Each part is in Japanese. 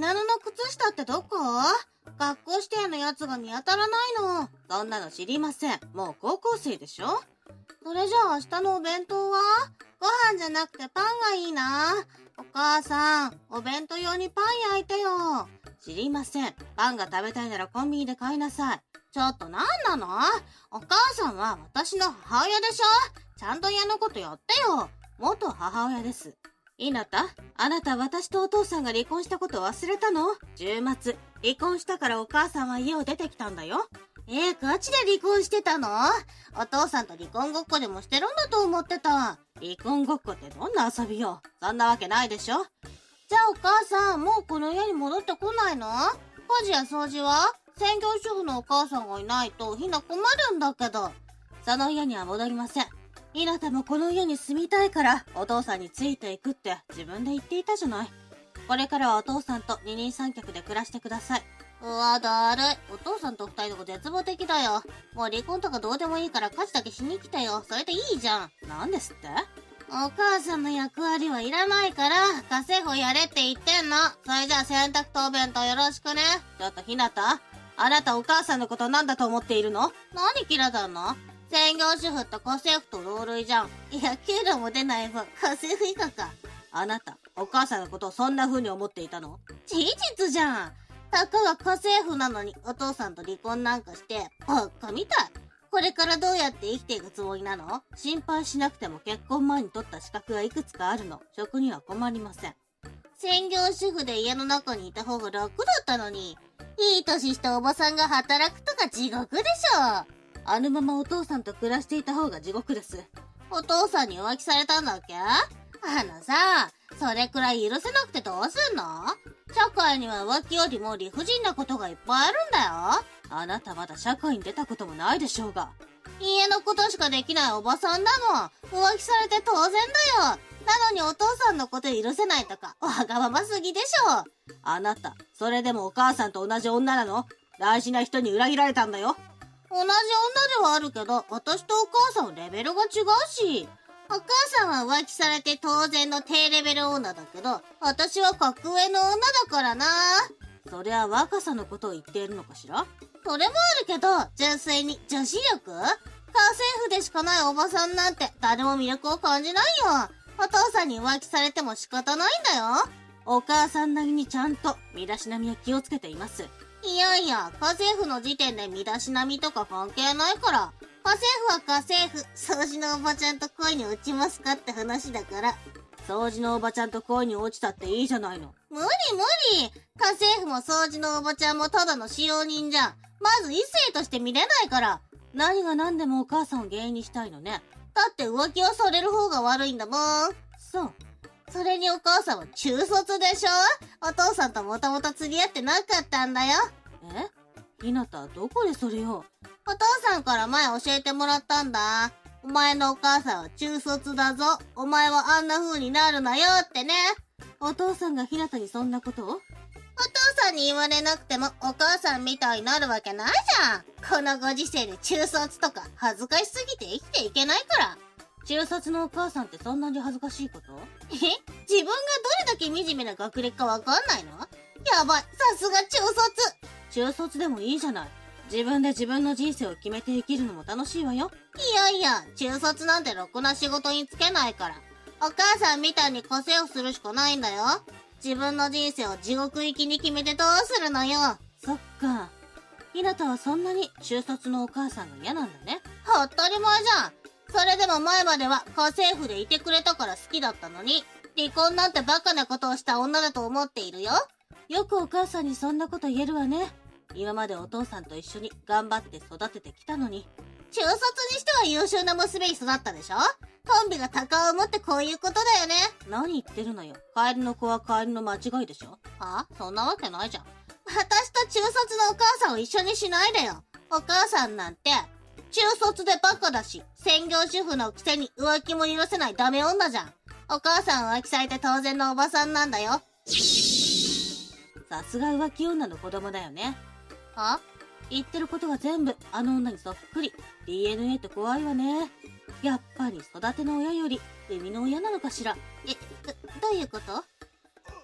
稲野の靴下ってどこ？学校指定のやつが見当たらないの。そんなの知りません。もう高校生でしょ？それじゃあ明日のお弁当は？ご飯じゃなくてパンがいいな。お母さん、お弁当用にパン焼いてよ。知りません。パンが食べたいならコンビニで買いなさい。ちょっとなんなの？お母さんは私の母親でしょ？ちゃんと家のことやってよ。元母親です。ひなた、あなた私とお父さんが離婚したこと忘れたの？週末、離婚したからお母さんは家を出てきたんだよ。ガチで離婚してたの？お父さんと離婚ごっこでもしてるんだと思ってた。離婚ごっこってどんな遊びよ。そんなわけないでしょ。じゃあお母さん、もうこの家に戻ってこないの？家事や掃除は？専業主婦のお母さんがいないとひな困るんだけど。その家には戻りません。ひなたもこの家に住みたいからお父さんについていくって自分で言っていたじゃない。これからはお父さんと二人三脚で暮らしてください。うわ、だるい。お父さんと二人とか絶望的だよ。もう離婚とかどうでもいいから家事だけしに来てよ。それでいいじゃん。なんですって？お母さんの役割はいらないから家政婦やれって言ってんの。それじゃあ洗濯とお弁当よろしくね。ちょっとひなた、あなたお母さんのことなんだと思っているの？何キラだの？専業主婦と家政婦と同類じゃん。いや、給料も出ない分、家政婦以下か。あなた、お母さんのことをそんな風に思っていたの？事実じゃん。たかが家政婦なのにお父さんと離婚なんかして、ばっかみたい。これからどうやって生きていくつもりなの？心配しなくても結婚前に取った資格がいくつかあるの。職には困りません。専業主婦で家の中にいた方が楽だったのに、いい年したおばさんが働くとか地獄でしょ。あのままお父さんと暮らしていた方が地獄です。お父さんに浮気されたんだっけ？さ、それくらい許せなくてどうすんの？社会には浮気よりも理不尽なことがいっぱいあるんだよ。あなたまだ社会に出たこともないでしょうが。家のことしかできないおばさんだもん。浮気されて当然だよ。なのにお父さんのこと許せないとか、わがまますぎでしょ。あなた、それでもお母さんと同じ女なの？大事な人に裏切られたんだよ。同じ女ではあるけど、私とお母さんはレベルが違うし。お母さんは浮気されて当然の低レベル女だけど、私は格上の女だからな。そりゃ若さのことを言っているのかしら？それもあるけど、純粋に女子力？家政婦でしかないおばさんなんて誰も魅力を感じないよ。お父さんに浮気されても仕方ないんだよ。お母さんなりにちゃんと身だしなみは気をつけています。いやいや、家政婦の時点で身だしなみとか関係ないから。家政婦は家政婦、掃除のおばちゃんと恋に落ちますかって話だから。掃除のおばちゃんと恋に落ちたっていいじゃないの。無理無理。家政婦も掃除のおばちゃんもただの使用人じゃん。まず異性として見れないから。何が何でもお母さんを原因にしたいのね。だって浮気をされる方が悪いんだもん。そう。それにお母さんは中卒でしょ？お父さんともともと釣り合ってなかったんだよ。ひなた、どこでそれを？お父さんから前教えてもらったんだ。お前のお母さんは中卒だぞ。お前はあんな風になるなよってね。お父さんがひなたにそんなことを？お父さんに言われなくてもお母さんみたいになるわけないじゃん。このご時世で中卒とか恥ずかしすぎて生きていけないから。中卒のお母さんってそんなに恥ずかしいこと？自分がどれだけ惨めな学歴かわかんないの？やばい、さすが中卒。中卒でもいいじゃない。自分で自分の人生を決めて生きるのも楽しいわよ。いやいや、中卒なんてろくな仕事に就けないから。お母さんみたいに家政婦するしかないんだよ。自分の人生を地獄行きに決めてどうするのよ。そっか。ひなたはそんなに中卒のお母さんが嫌なんだね。当たり前じゃん。それでも前までは家政婦でいてくれたから好きだったのに、離婚なんてバカなことをした女だと思っているよ。よくお母さんにそんなこと言えるわね。今までお父さんと一緒に頑張って育ててきたのに。中卒にしては優秀な娘に育ったでしょ？コンビが鷹を持ってこういうことだよね。何言ってるのよ。カエルの子はカエルの間違いでしょ？は？そんなわけないじゃん。私と中卒のお母さんを一緒にしないでよ。お母さんなんて、中卒でバカだし、専業主婦のくせに浮気も許せないダメ女じゃん。お母さんは浮気されて当然のおばさんなんだよ。さすが浮気女の子供だよね。は？言ってることが全部あの女にそっくり。DNA って怖いわね。やっぱり育ての親より生みの親なのかしら。どういうこと？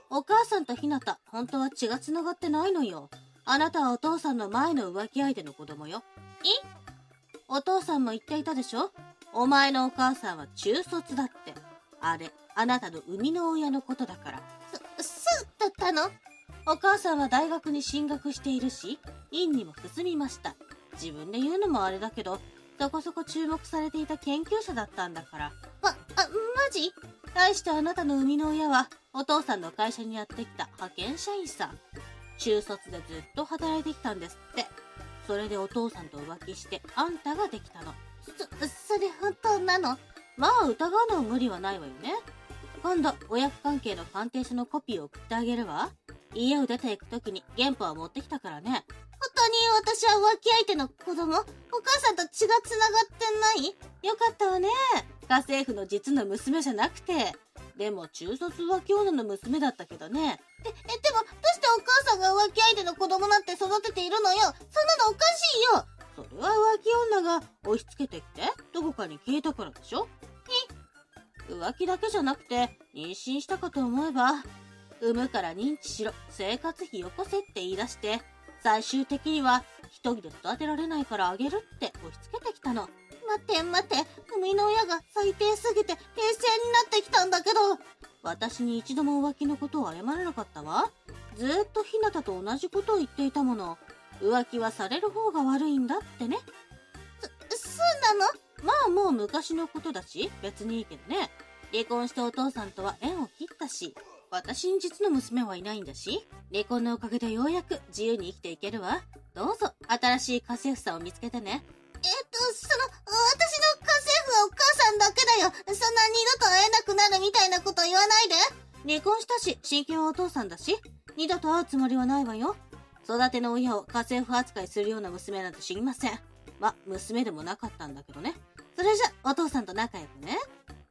お母さんとひなた、本当は血が繋がってないのよ。あなたはお父さんの前の浮気相手の子供よ。お父さんも言っていたでしょ？お前のお母さんは中卒だって。あれ、あなたの生みの親のことだから。そうだったの？お母さんは大学に進学しているし、院にも進みました。自分で言うのもあれだけど、そこそこ注目されていた研究者だったんだから。マジ？対してあなたの生みの親は、お父さんの会社にやってきた派遣社員さん。中卒でずっと働いてきたんですって。それでお父さんと浮気してあんたができたの。それ本当なの？まあ疑うのは無理はないわよね。今度、親子関係の鑑定書のコピーを送ってあげるわ。家を出ていくときに原本は持ってきたからね。本当に私は浮気相手の子供？お母さんと血が繋がってない？よかったわね。家政婦の実の娘じゃなくて。でも中卒浮気女の娘だったけどね。でもどうしてお母さんが浮気相手の子供なんて育てているのよ。そんなのおかしいよ。それは浮気女が押し付けてきてどこかに消えたからでしょ。浮気だけじゃなくて妊娠したかと思えば、産むから認知しろ、生活費よこせって言い出して、最終的には一人で育てられないからあげるって押し付けてきたの。待って、生みの親が最低すぎて冷静になってきたんだけど、私に一度も浮気のことを謝らなかったわ。ずーっとひなたと同じことを言っていたもの。浮気はされる方が悪いんだってね。そうなの？まあもう昔のことだし、別にいいけどね。離婚したお父さんとは縁を切ったし、私に実の娘はいないんだし、離婚のおかげでようやく自由に生きていけるわ。どうぞ、新しい家政婦さんを見つけてね。私の家政婦はお母さんだけだよ。そんな二度と会えなくなるみたいなこと言わないで。離婚したし、親権はお父さんだし、二度と会うつもりはないわよ。育ての親を家政婦扱いするような娘なんて知りません。ま、娘でもなかったんだけどね。それじゃ、お父さんと仲良くね。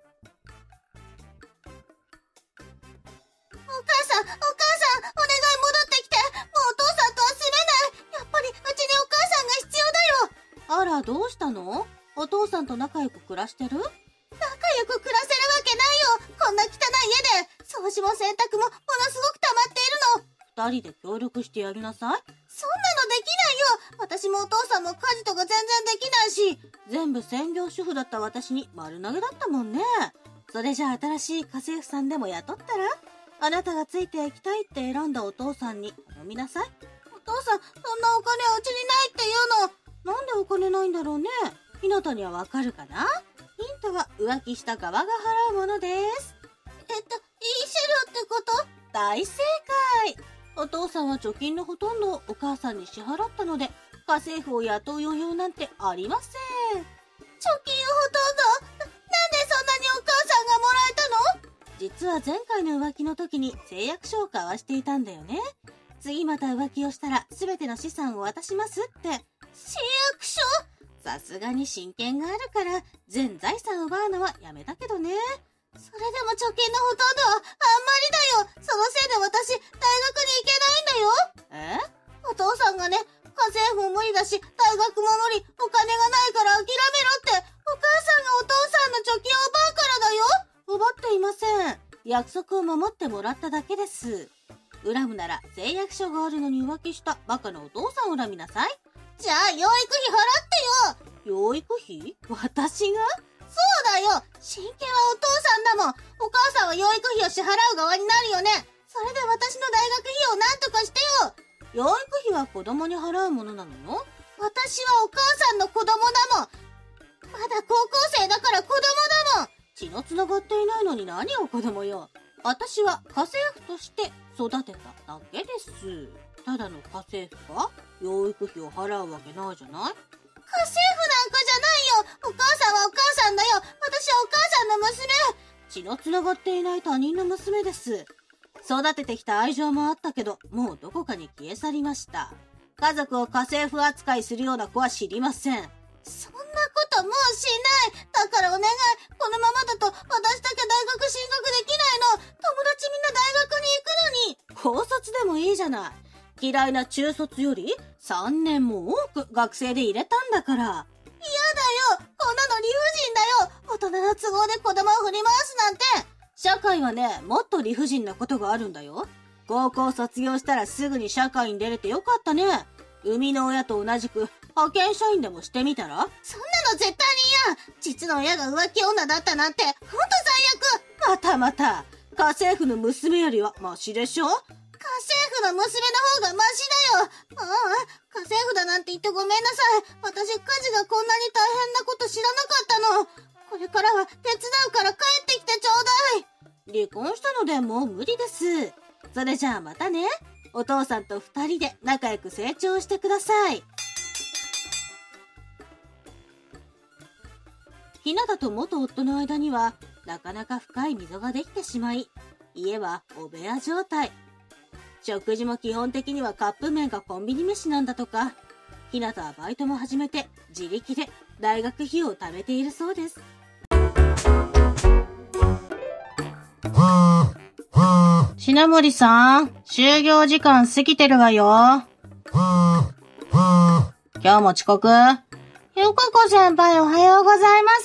お母さん、お願い戻ってきて。もうお父さんとは住めない。やっぱりうちにお母さんが必要だよ。あら、どうしたの？お父さんと仲良く暮らしてる？仲良く暮らせるわけないよ。こんな汚い家で。掃除も洗濯もものすごく溜まっているの。二人で協力してやりなさい。そんなのできないよ。私もお父さんも家事とか全然できないし。全部専業主婦だった私に丸投げだったもんね。それじゃあ新しい家政婦さんでも雇ったら？あなたがついていきたいって選んだお父さんに頼みなさい。お父さん、そんなお金うちにないって言うの。なんでお金ないんだろうね。ひなたにはわかるかな？ヒントは浮気した側が払うものです。言いシェルってこと？大正解。お父さんは貯金のほとんどをお母さんに支払ったので、家政婦を雇う余裕なんてありません。貯金をほとんど？なんでそんなにお母さんがもらえたの？実は前回の浮気の時に誓約書を交わしていたんだよね。次また浮気をしたら全ての資産を渡しますって。誓約書？さすがに親権があるから全財産を奪うのはやめたけどね。それでも貯金のほとんどはあんまりだよ。そのせいで私大学に行けないんだよ。お父さんがね、家政婦も無理だし大学も無理、お金がないから諦めろって。お母さんがお父さんの貯金を奪うからだよ。奪っていません。約束を守ってもらっただけです。恨むなら誓約書があるのに浮気したバカなお父さんを恨みなさい。じゃあ養育費払ってよ。養育費？私が？そうだよ。親権はお父さんだもん。お母さんは養育費を支払う側になるよね。それで私の大学費用をなんとかしてよ。養育費は子供に払うものなのよ。私はお母さんの子供だもん。まだ高校生だから子供だもん。血の繋がっていないのに何を子供よ。私は家政婦として育てただけです。ただの家政婦が養育費を払うわけないじゃない。家政婦なんかじゃないよ。お母さんはお母さんだよ。私はお母さんの娘。血の繋がっていない他人の娘です。育ててきた愛情もあったけど、もうどこかに消え去りました。家族を家政婦扱いするような子は知りません。そんなこともうしない。だからお願い。このままだと私だけ大学進学できないの。友達みんな大学に行くのに。高卒でもいいじゃない。嫌いな中卒より3年も多く学生で入れたんだから。嫌だよ。こんなの理不尽だよ。大人の都合で子供を振り回すなんて。社社会はね、もっと理不尽なことがあるんだよ。高校卒業したらすぐに社会に出れてよかったね。生みの親と同じく派遣社員でもしてみたら？そんなの絶対に嫌。実の親が浮気女だったなんて、ほんと最悪。また。家政婦の娘よりはマシでしょ？家政婦の娘の方がマシだよ。家政婦だなんて言ってごめんなさい。私、家事がこんなに大変なこと知らなかったの。これからは手伝うから帰ってきてちょうだい。離婚したのでもう無理です。それじゃあまたね。お父さんと2人で仲良く成長してください。ひなたと元夫の間にはなかなか深い溝ができてしまい、家はお部屋状態。食事も基本的にはカップ麺かコンビニ飯なんだとか。ひなたはバイトも始めて自力で大学費用を貯めているそうです。品森さん、就業時間過ぎてるわよ。今日も遅刻？ゆかこ先輩おはようございます。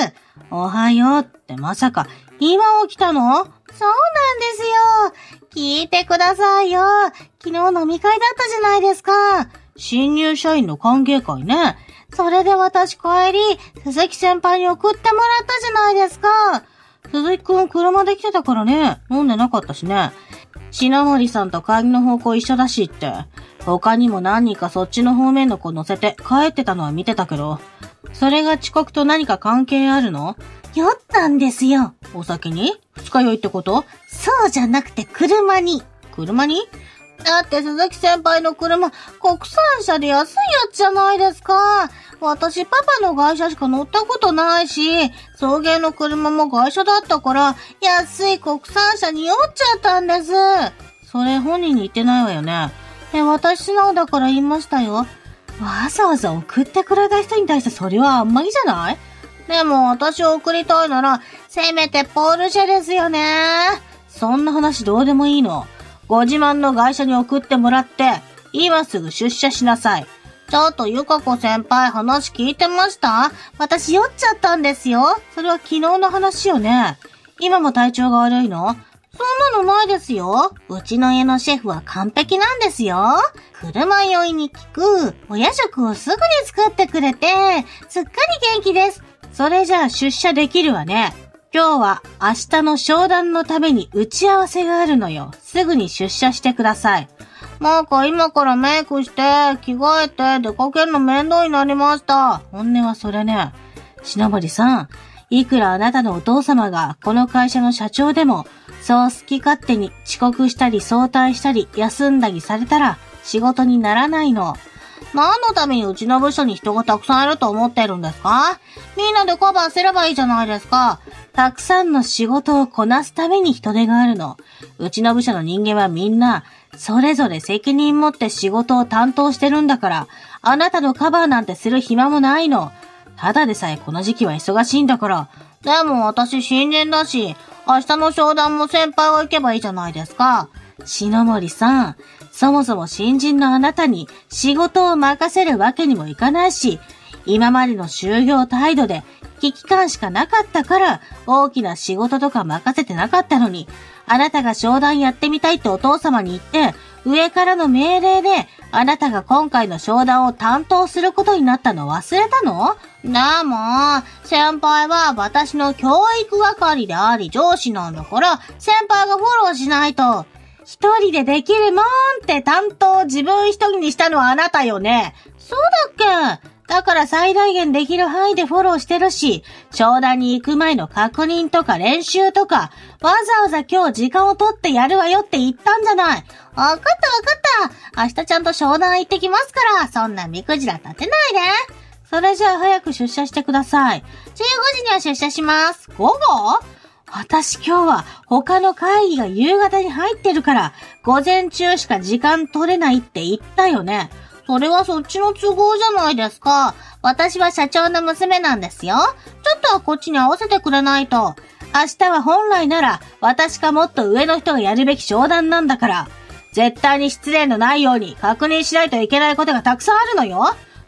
おはようってまさか今起きたの？そうなんですよ。聞いてくださいよ。昨日飲み会だったじゃないですか。新入社員の歓迎会ね。それで私帰り、鈴木先輩に送ってもらったじゃないですか。鈴木くん車で来てたからね、飲んでなかったしね。品森さんと帰りの方向一緒だしって。他にも何人かそっちの方面の子乗せて帰ってたのは見てたけど、それが遅刻と何か関係あるの？酔ったんですよ。お酒に？二日酔いってこと？そうじゃなくて車に。車に？だって鈴木先輩の車、国産車で安いやつじゃないですか。私パパの会社しか乗ったことないし、送迎の車も会社だったから、安い国産車に酔っちゃったんです。それ本人に言ってないわよね。私素直だから言いましたよ。わざわざ送ってくれた人に対してそれはあんまりじゃない？でも私を送りたいなら、せめてポルシェですよね。そんな話どうでもいいの。ご自慢の会社に送ってもらって、今すぐ出社しなさい。ちょっとゆかこ先輩話聞いてました？私酔っちゃったんですよ。それは昨日の話よね。今も体調が悪いの？そんなのないですよ。うちの家のシェフは完璧なんですよ。車酔いに効くお夜食をすぐに作ってくれて、すっかり元気です。それじゃあ出社できるわね。今日は明日の商談のために打ち合わせがあるのよ。すぐに出社してください。今からメイクして、着替えて出かけるの面倒になりました。本音はそれね。品森さん、いくらあなたのお父様がこの会社の社長でも、そう好き勝手に遅刻したり早退したり休んだりされたら仕事にならないの。何のためにうちの部署に人がたくさんいると思ってるんですか？みんなでカバーすればいいじゃないですか。たくさんの仕事をこなすために人手があるの。うちの部署の人間はみんな、それぞれ責任持って仕事を担当してるんだから、あなたのカバーなんてする暇もないの。ただでさえこの時期は忙しいんだから。でも私新人だし、明日の商談も先輩が行けばいいじゃないですか。篠森さん、そもそも新人のあなたに仕事を任せるわけにもいかないし、今までの就業態度で危機感しかなかったから大きな仕事とか任せてなかったのに、あなたが商談やってみたいってお父様に言って、上からの命令であなたが今回の商談を担当することになったの忘れたの？でも、先輩は私の教育係であり上司なんだから、先輩がフォローしないと。一人でできるもんって担当自分一人にしたのはあなたよね。そうだっけ？だから最大限できる範囲でフォローしてるし、商談に行く前の確認とか練習とか、わざわざ今日時間を取ってやるわよって言ったんじゃない。わかった。明日ちゃんと商談行ってきますから、そんな目くじら立てないで。それじゃあ早く出社してください。15時には出社します。午後？私今日は他の会議が夕方に入ってるから、午前中しか時間取れないって言ったよね。それはそっちの都合じゃないですか。私は社長の娘なんですよ。ちょっとはこっちに合わせてくれないと。明日は本来なら私かもっと上の人がやるべき商談なんだから。絶対に失礼のないように確認しないといけないことがたくさんあるのよ。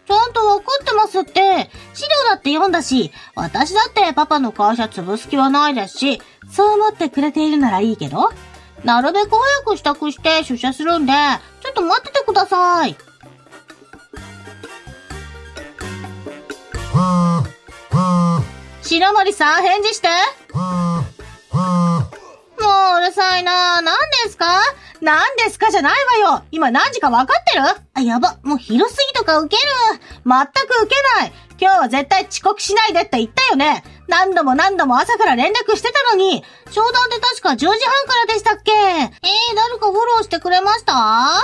ちゃんとわかってますって。資料だって読んだし、私だってパパの会社潰す気はないですし、そう思ってくれているならいいけど、なるべく早く支度して出社するんで、ちょっと待っててください。白森さん、返事して。もううるさいな。何ですか？何ですかじゃないわよ。今何時か分かってる？あ、やば。もう昼過ぎとか受ける。全く受けない。今日は絶対遅刻しないでって言ったよね。何度も朝から連絡してたのに。商談って確か10時半からでしたっけ？誰かフォローしてくれました？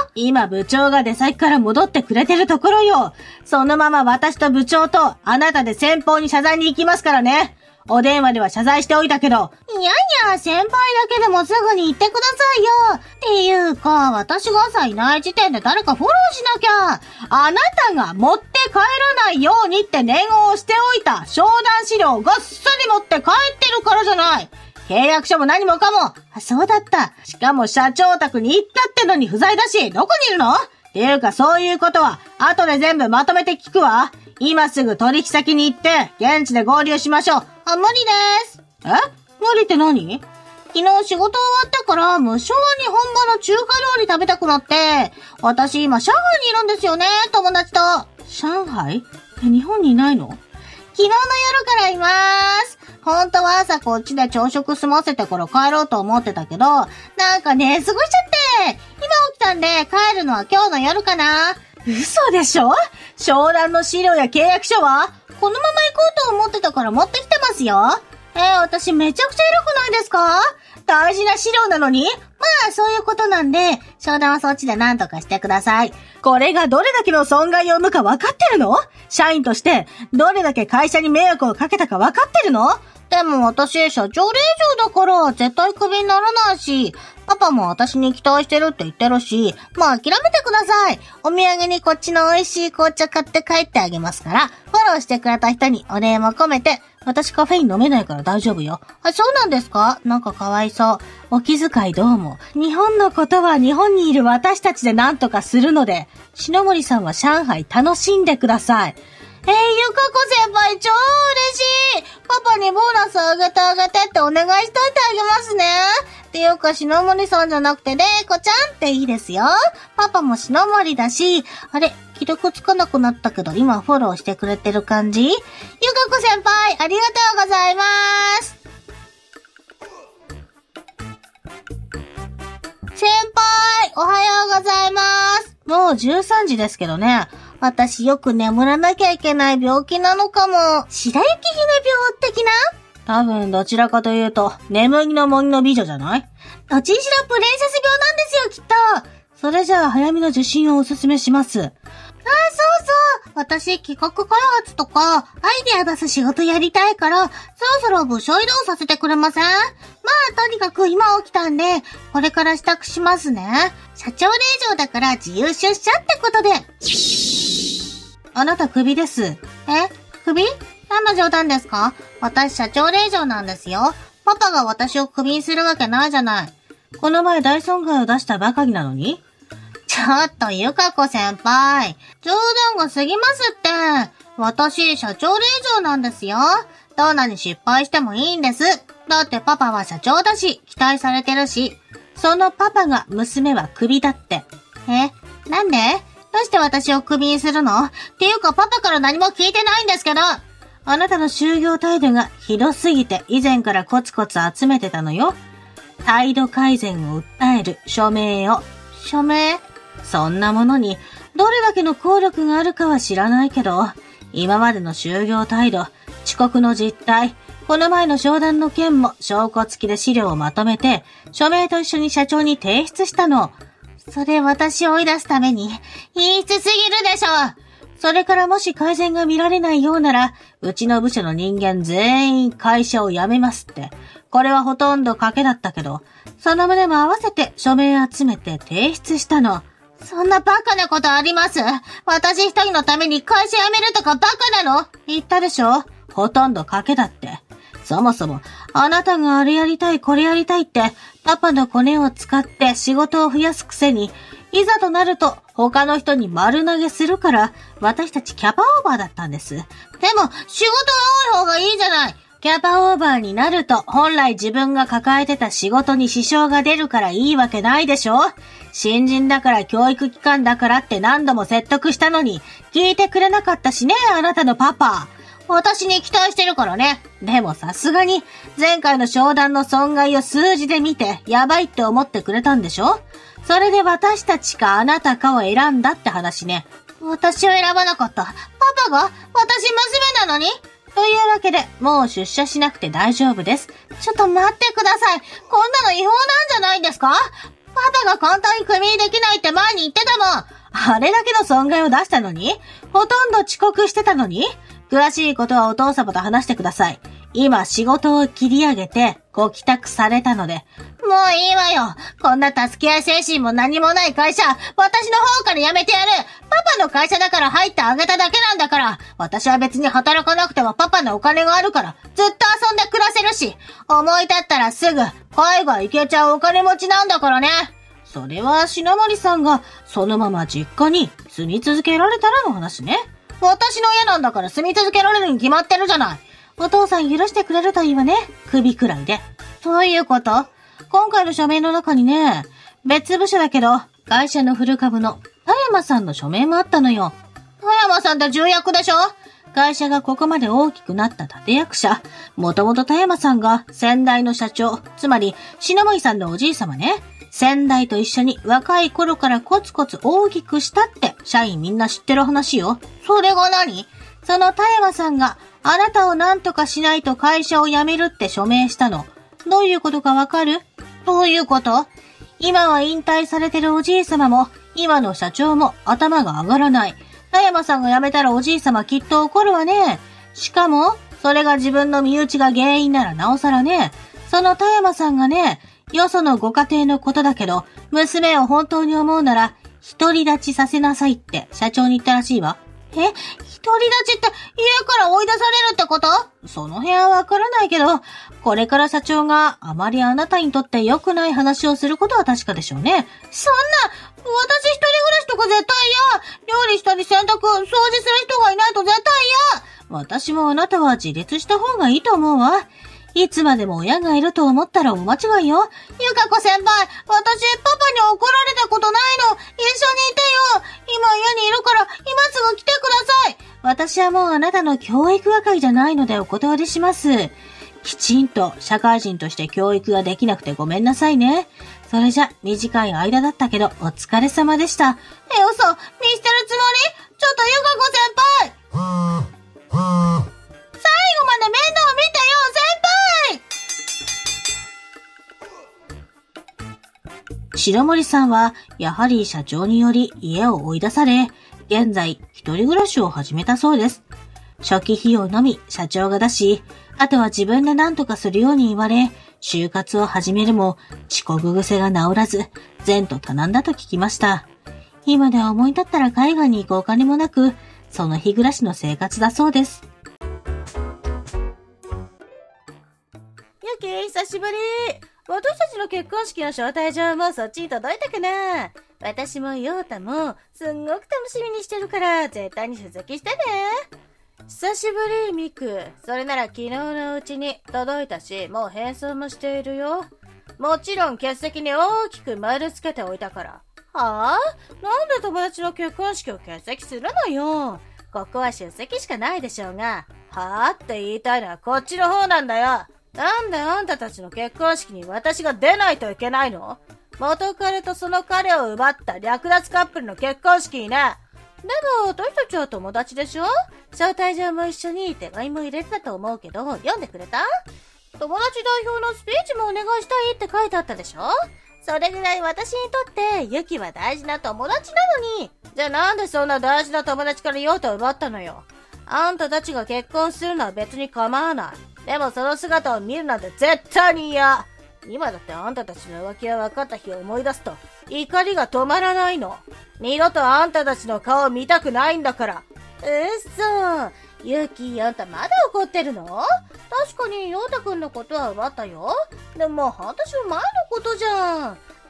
今部長が出先から戻ってくれてるところよ。そのまま私と部長とあなたで先方に謝罪に行きますからね。お電話では謝罪しておいたけど。いやいや、先輩だけでもすぐに言ってくださいよ。っていうか、私が朝いない時点で誰かフォローしなきゃ。あなたが持って帰らないようにって念をしておいた商談資料をごっそり持って帰ってるからじゃない。契約書も何もかも。あ、そうだった。しかも社長宅に行ったってのに不在だし、どこにいるの？っていうかそういうことは、後で全部まとめて聞くわ。今すぐ取引先に行って、現地で合流しましょう。あ、無理です。無理って何？昨日仕事終わったから無性に本場の中華料理食べたくなって、私今上海にいるんですよね、友達と。上海？日本にいないの？昨日の夜からいます。本当は朝こっちで朝食済ませてから帰ろうと思ってたけど、なんか寝過ごしちゃって、今起きたんで帰るのは今日の夜かな。嘘でしょ？商談の資料や契約書はこのまま行こうと思ってたから持ってきてますよ。私めちゃくちゃ偉くないですか？大事な資料なのに？まあそういうことなんで、商談はそっちで何とかしてください。これがどれだけの損害を生むか分かってるの？社員としてどれだけ会社に迷惑をかけたか分かってるの？でも私社長令嬢だから絶対クビにならないし、パパも私に期待してるって言ってるし、もう諦めてください。お土産にこっちの美味しい紅茶買って帰ってあげますから、フォローしてくれた人にお礼も込めて、私カフェイン飲めないから大丈夫よ。あ、そうなんですか？なんかかわいそう。お気遣いどうも。日本のことは日本にいる私たちで何とかするので、篠森さんは上海楽しんでください。ゆかこ先輩超嬉しい。パパにボーナスあげてってお願いしといてあげますね。っていうか、篠森さんじゃなくて、れいこちゃんっていいですよ。パパも篠森だし、あれ、既読つかなくなったけど、今フォローしてくれてる感じ？ゆかこ先輩、ありがとうございます。先輩、おはようございます。もう13時ですけどね。私よく眠らなきゃいけない病気なのかも。白雪姫病的な？多分どちらかというと、眠りの森の美女じゃない？どちにしろプリンセス病なんですよ、きっと。それじゃあ早めの受診をおすすめします。そうそう。私企画開発とかアイデア出す仕事やりたいから、そろそろ部署移動させてくれません？まあとにかく今起きたんで、これから支度しますね。社長令嬢だから自由出社ってことで。あなたクビです。クビ？何の冗談ですか？私社長令嬢なんですよ。パパが私をクビにするわけないじゃない。この前大損害を出したばかりなのに？ちょっとゆかこ先輩。冗談が過ぎますって。私社長令嬢なんですよ。どんなに失敗してもいいんです。だってパパは社長だし、期待されてるし。そのパパが娘はクビだって。なんで？どうして私をクビにするの？っていうかパパから何も聞いてないんですけど。あなたの就業態度がひどすぎて以前からコツコツ集めてたのよ。態度改善を訴える署名を。署名？そんなものにどれだけの効力があるかは知らないけど、今までの就業態度、遅刻の実態、この前の商談の件も証拠付きで資料をまとめて、署名と一緒に社長に提出したの。それ私を追い出すために、言いつすぎるでしょ。それからもし改善が見られないようなら、うちの部署の人間全員会社を辞めますって。これはほとんど賭けだったけど、その旨も合わせて署名集めて提出したの。そんなバカなことあります？私一人のために会社辞めるとかバカなの？言ったでしょ？ほとんど賭けだって。そもそも、あなたがあれやりたいこれやりたいって、パパのコネを使って仕事を増やすくせに、 いざとなると他の人に丸投げするから、私たちキャパオーバーだったんです。でも、仕事が多い方がいいじゃない。キャパオーバーになると、本来自分が抱えてた仕事に支障が出るからいいわけないでしょ？新人だから教育機関だからって何度も説得したのに、聞いてくれなかったしね、あなたのパパ。私に期待してるからね。でもさすがに、前回の商談の損害を数字で見て、やばいって思ってくれたんでしょ？それで私たちかあなたかを選んだって話ね。私を選ばなかった。パパが？私娘なのに？というわけで、もう出社しなくて大丈夫です。ちょっと待ってください。こんなの違法なんじゃないんですか？パパが簡単にクビにできないって前に言ってたもん。あれだけの損害を出したのに？ほとんど遅刻してたのに？詳しいことはお父様と話してください。今仕事を切り上げてご帰宅されたので。もういいわよ。こんな助け合い精神も何もない会社、私の方から辞めてやる。パパの会社だから入ってあげただけなんだから。私は別に働かなくてもパパのお金があるから、ずっと遊んで暮らせるし、思い立ったらすぐ海外行けちゃうお金持ちなんだからね。それは篠森さんがそのまま実家に住み続けられたらの話ね。私の家なんだから住み続けられるに決まってるじゃない。お父さん許してくれるといいわね。首くらいで。どういうこと？今回の署名の中にね、別部署だけど、会社のフル株の田山さんの署名もあったのよ。田山さんって重役でしょ？会社がここまで大きくなった立役者。もともと田山さんが先代の社長、つまり篠森さんのおじい様ね。先代と一緒に若い頃からコツコツ大きくしたって社員みんな知ってる話よ。それが何？その田山さんがあなたを何とかしないと会社を辞めるって署名したの。どういうことかわかる？どういうこと？今は引退されてるおじい様も今の社長も頭が上がらない。田山さんが辞めたらおじい様きっと怒るわね。しかもそれが自分の身内が原因ならなおさらね。その田山さんがね、よそのご家庭のことだけど、娘を本当に思うなら、独り立ちさせなさいって社長に言ったらしいわ。独り立ちって家から追い出されるってこと？その辺はわからないけど、これから社長があまりあなたにとって良くない話をすることは確かでしょうね。そんな、私一人暮らしとか絶対嫌。料理したり洗濯、掃除する人がいないと絶対嫌。私もあなたは自立した方がいいと思うわ。いつまでも親がいると思ったらお間違いよ。ゆかこ先輩、私パパに怒られたことないの。一緒にいてよ。今家にいるから今すぐ来てください。私はもうあなたの教育係じゃないのでお断りします。きちんと社会人として教育ができなくてごめんなさいね。それじゃ短い間だったけどお疲れ様でした。嘘、見捨てるつもり？ちょっとゆかこ先輩。最後まで面倒見てよ、白森さんはやはり社長により家を追い出され、現在一人暮らしを始めたそうです。初期費用のみ社長が出し、あとは自分で何とかするように言われ、就活を始めるも遅刻癖が治らず、前途多難だと聞きました。今では思い立ったら海外に行くお金もなく、その日暮らしの生活だそうです。 ゆき、久しぶり。私たちの結婚式の招待状もそっちに届いたかな？私も陽太もすんごく楽しみにしてるから絶対に出席してね。久しぶり、ミク。それなら昨日のうちに届いたし、もう返送もしているよ。もちろん欠席に大きく丸つけておいたから。はぁ？なんで友達の結婚式を欠席するのよ。ここは出席しかないでしょうが。はぁって言いたいのはこっちの方なんだよ。なんであんたたちの結婚式に私が出ないといけないの？元彼とその彼を奪った略奪カップルの結婚式にね。でも私たちは友達でしょ？招待状も一緒に手紙も入れてたと思うけど、読んでくれた？友達代表のスピーチもお願いしたいって書いてあったでしょ？それぐらい私にとってユキは大事な友達なのに。じゃあなんでそんな大事な友達から用途を奪ったのよ。あんたたちが結婚するのは別に構わない。でもその姿を見るなんて絶対に嫌。今だってあんたたちの浮気が分かった日を思い出すと怒りが止まらないの。二度とあんたたちの顔を見たくないんだから。ユキ、あんたまだ怒ってるの？確かに陽太くんのことは奪ったよ。でも半年も前のことじゃん。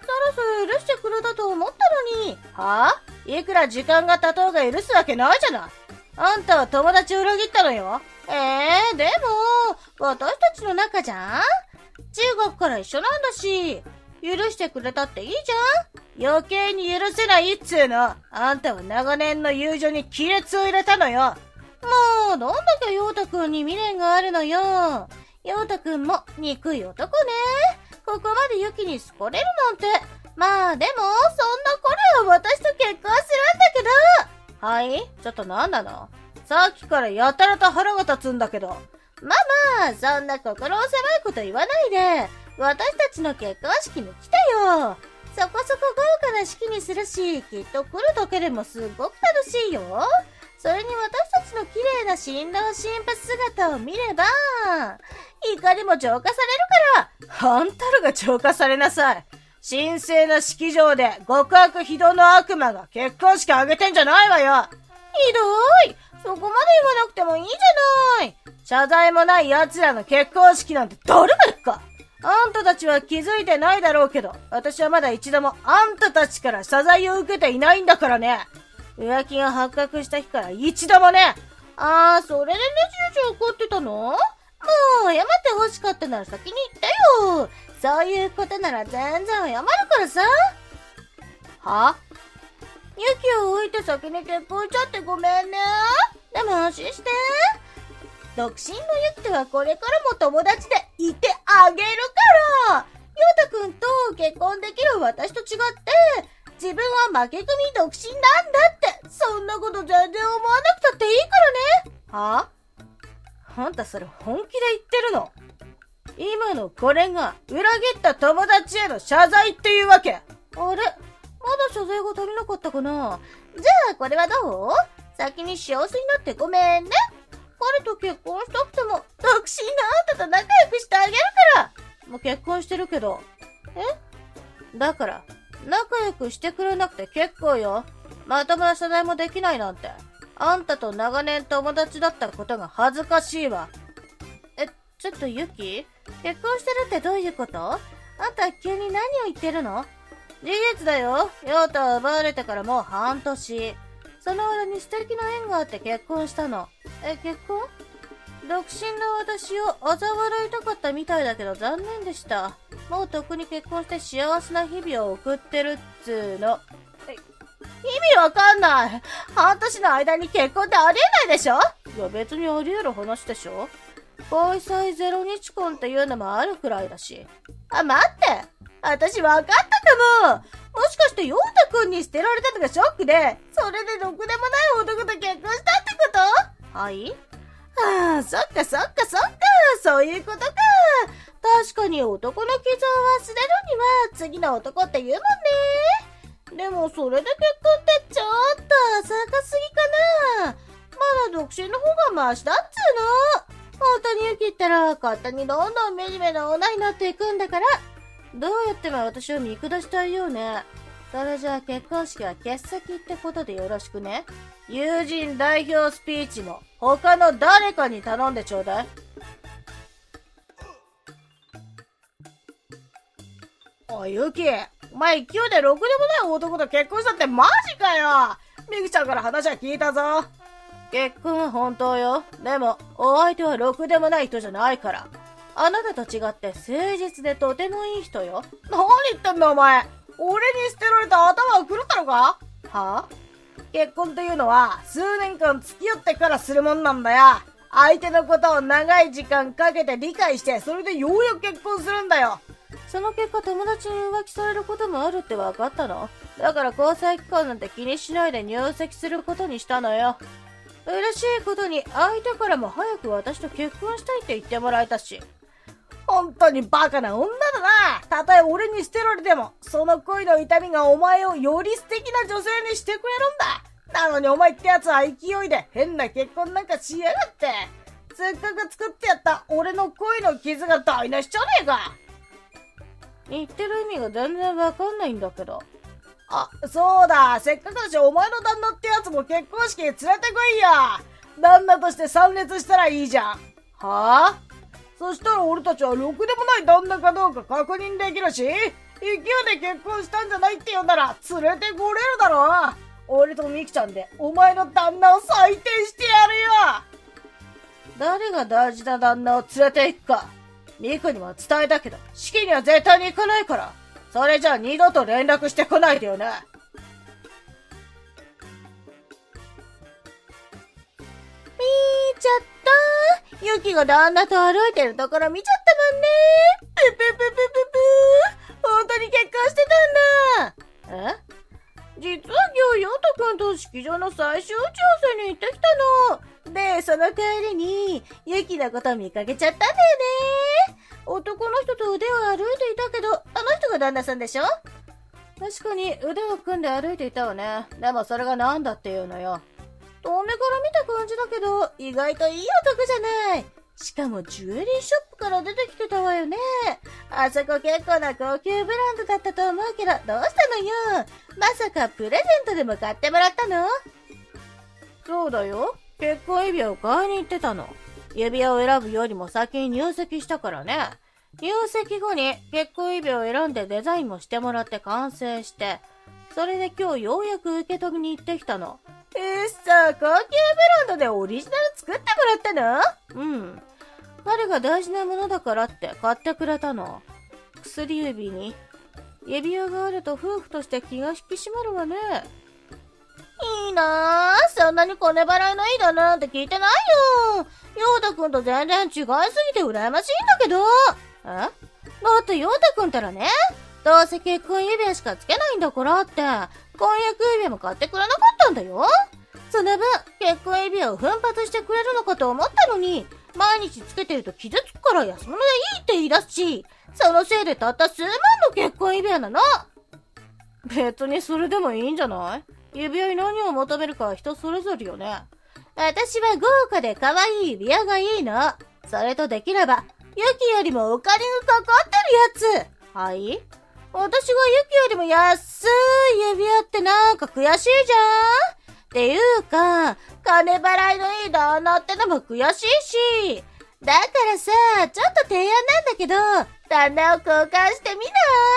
そろそろ許してくれたと思ったのに。はぁ？いくら時間が経とうが許すわけないじゃない。あんたは友達を裏切ったのよ。でも、私たちの仲じゃん？中学から一緒なんだし、許してくれたっていいじゃん？余計に許せないっつーの。あんたは長年の友情に亀裂を入れたのよ。もう、どんだけ陽太くんに未練があるのよ。陽太くんも憎い男ね。ここまでユキに好かれるなんて。まあでも、そんな彼は私と結婚するんだけど。はい？ちょっと何なの？さっきからやたらと腹が立つんだけど。まあ、そんな心狭いこと言わないで。私たちの結婚式に来てよ。そこそこ豪華な式にするし、きっと来るだけでもすごく楽しいよ。それに私たちの綺麗な新郎新婦姿を見れば、怒りも浄化されるから。あんたらが浄化されなさい。神聖な式場で極悪非道の悪魔が結婚式あげてんじゃないわよ。ひどい。そこまで言わなくてもいいじゃない。謝罪もない奴らの結婚式なんて誰が行くか。あんたたちは気づいてないだろうけど、私はまだ一度もあんたたちから謝罪を受けていないんだからね。浮気が発覚した日から一度もね。それでねじねじ怒ってたの？もう謝って欲しかったなら先に言ってよ。そういうことなら全然謝るからさ。は？ユキを置いて先に結婚しちゃってごめんね。でも安心して。独身のユキとはこれからも友達でいてあげるから。ヨタくんと結婚できる私と違って、自分は負け組独身なんだって。そんなこと全然思わなくたっていいからね。は？あんたそれ本気で言ってるの？今のこれが裏切った友達への謝罪っていうわけ？あれ？まだ謝罪が足りなかったかな？じゃあこれはどう？先に幸せになってごめんね。彼と結婚したくても、独身のあんたと仲良くしてあげるから。もう結婚してるけど。だから、仲良くしてくれなくて結構よ。まともな謝罪もできないなんて。あんたと長年友達だったことが恥ずかしいわ。ちょっとユキ？結婚してるってどういうこと？あんた急に何を言ってるの？事実だよ。ヨタは奪われてからもう半年。その間に素敵な縁があって結婚したの。結婚？独身の私を嘲笑いたかったみたいだけど残念でした。もうとっくに結婚して幸せな日々を送ってるっつーの。意味わかんない。半年の間に結婚ってありえないでしょ？いや別にあり得る話でしょ？交際0日婚っていうのもあるくらいだし。待って。私わかったかも。もしかしてヨウタくんに捨てられたとかショックで、それでろくでもない男と結婚したってこと？はい？そっか。そういうことか。確かに男の傷を忘れるには次の男って言うもんね。でもそれで結婚ってちょっと浅かすぎかな。まだ独身の方がマシだっつーの。本当にユキったら勝手にどんどん惨めな女になっていくんだから。どうやっても私を見下したいようね。それじゃあ結婚式は欠席ってことでよろしくね。友人代表スピーチも他の誰かに頼んでちょうだい。おいユキ、お前勢いでろくでもない男と結婚したってマジかよ。ミキちゃんから話は聞いたぞ。結婚は本当よ。でもお相手はろくでもない人じゃないから。あなたと違って誠実でとてもいい人よ。何言ってんだお前。俺に捨てられた頭が狂ったのか？は？結婚っていうのは数年間付き合ってからするもんなんだよ。相手のことを長い時間かけて理解して、それでようやく結婚するんだよ。その結果友達に浮気されることもあるって分かったの？だから交際期間なんて気にしないで入籍することにしたのよ。嬉しいことに相手からも早く私と結婚したいって言ってもらえたし。本当にバカな女だな。たとえ俺に捨てられても、その恋の痛みがお前をより素敵な女性にしてくれるんだ。なのにお前ってやつは勢いで変な結婚なんかしやがって。せっかく作ってやった俺の恋の傷が台無しじゃねえか。言ってる意味が全然わかんないんだけど。そうだ。せっかくだしお前の旦那ってやつも結婚式に連れてこいや。旦那として参列したらいいじゃん。はぁ？そしたら俺たちはろくでもない旦那かどうか確認できるし、 勢いで結婚したんじゃないって言うなら連れてこれるだろ。俺とミキちゃんでお前の旦那を採点してやるよ。誰が大事な旦那を連れて行くか、ミクにも伝えたけど、式には絶対に行かないから、それじゃあ二度と連絡してこないでよな。ちゃった。ユキが旦那と歩いてるところ見ちゃったもんね。ぷぷぷぷぷぷ。本当に結婚してたんだ。え？実は今日ヨタくんと式場の最終打ち合わせに行ってきたの。で、その帰りにユキのこと見かけちゃったんだよね。男の人と腕を歩いていたけど、あの人が旦那さんでしょ？確かに腕を組んで歩いていたわね。でもそれがなんだっていうのよ。遠目から見た感じだけど、意外といい男じゃない。しかもジュエリーショップから出てきてたわよね。あそこ結構な高級ブランドだったと思うけど、どうしたのよ。まさかプレゼントでも買ってもらったの？そうだよ。結婚指輪を買いに行ってたの。指輪を選ぶよりも先に入籍したからね。入籍後に結婚指輪を選んでデザインもしてもらって完成して、それで今日ようやく受け取りに行ってきたの。高級ブランドでオリジナル作ってもらったの？うん。彼が大事なものだからって買ってくれたの。薬指に指輪があると夫婦として気が引き締まるわね。いいなぁ。そんなに金払いのいいだなんて聞いてないよ。ヨータくんと全然違いすぎて羨ましいんだけど。だってヨータくんたらね、どうせ結婚指輪しかつけないんだからって、婚約指輪も買ってくれなかったんだよ。その分、結婚指輪を奮発してくれるのかと思ったのに、毎日つけてると傷つくから安物でいいって言い出すし、そのせいでたった数万の結婚指輪なの。別にそれでもいいんじゃない？指輪に何を求めるかは人それぞれよね。私は豪華で可愛い指輪がいいの。それとできれば、ユキよりもお金がかかってるやつ。はい？私がユキよりも安い指輪ってなんか悔しいじゃん？っていうか、金払いのいい旦那ってのも悔しいし。だからさ、ちょっと提案なんだけど、旦那を交換してみない？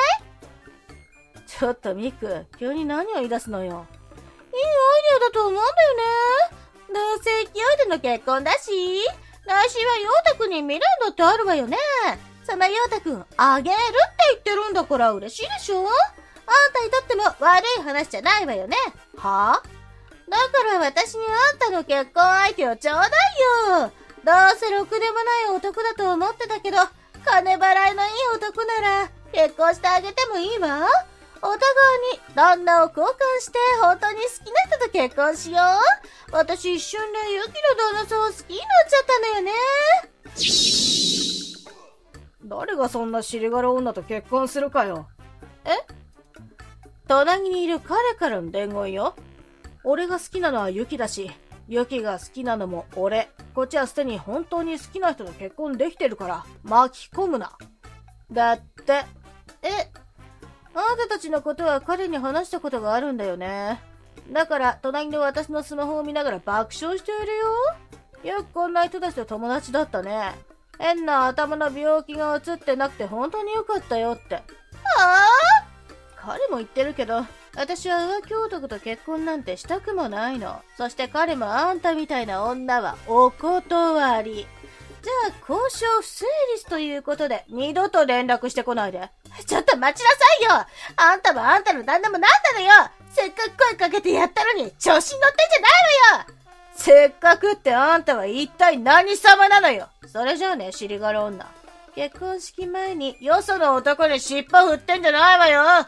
ちょっとミク、急に何を言い出すのよ。いいアイデアだと思うんだよね。どうせ勢いでの結婚だし、来週はヨータくんに未練だってあるわよね。そのヨータくん、あげるって言ってるんだから嬉しいでしょ？あんたにとっても悪い話じゃないわよね。はぁ？だから私にあんたの結婚相手をちょうだいよ。どうせろくでもない男だと思ってたけど、金払いのいい男なら結婚してあげてもいいわ。お互いに旦那を交換して本当に好きな人と結婚しよう。私一瞬でユキの旦那さんを好きになっちゃったのよね。誰がそんな尻柄女と結婚するかよ。隣にいる彼からの伝言よ。俺が好きなのはユキだし、ユキが好きなのも俺。こっちはすでに本当に好きな人と結婚できてるから巻き込むな。だって。あんたたちのことは彼に話したことがあるんだよね。だから隣で私のスマホを見ながら爆笑しているよ。よくこんな人たちと友達だったね。変な頭の病気が映ってなくて本当によかったよって。彼も言ってるけど、私は浮気男と結婚なんてしたくもないの。そして彼もあんたみたいな女はお断り。じゃあ交渉不成立ということで二度と連絡してこないで。ちょっと待ちなさいよ。あんたもあんたの旦那もなんなのよ。せっかく声かけてやったのに調子に乗ってんじゃないわよ。せっかくってあんたは一体何様なのよ。それじゃあね、尻柄女。結婚式前によその男に尻尾振ってんじゃないわよ。